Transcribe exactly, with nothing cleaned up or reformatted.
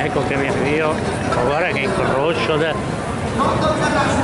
ecco che mi avvio, ma guarda che incrocio da...